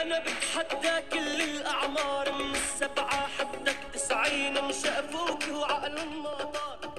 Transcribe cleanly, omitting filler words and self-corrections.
أنا بتحدى كل الأعمار، من 7 حتى 90 مشافوك وعقل ما طار.